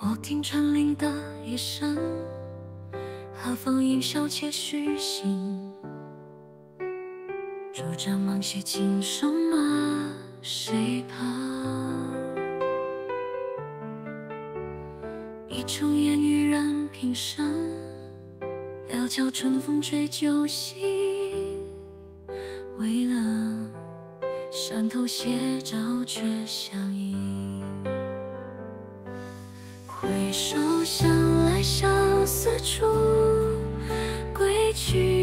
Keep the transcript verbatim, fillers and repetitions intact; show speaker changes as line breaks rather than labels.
我听穿林的夜深，何妨吟啸且虚心。拄着芒鞋轻手马，谁怕？一重烟雨染平生，料峭春风吹酒醒。为了山头斜照却相映，回首向来相思处，归去。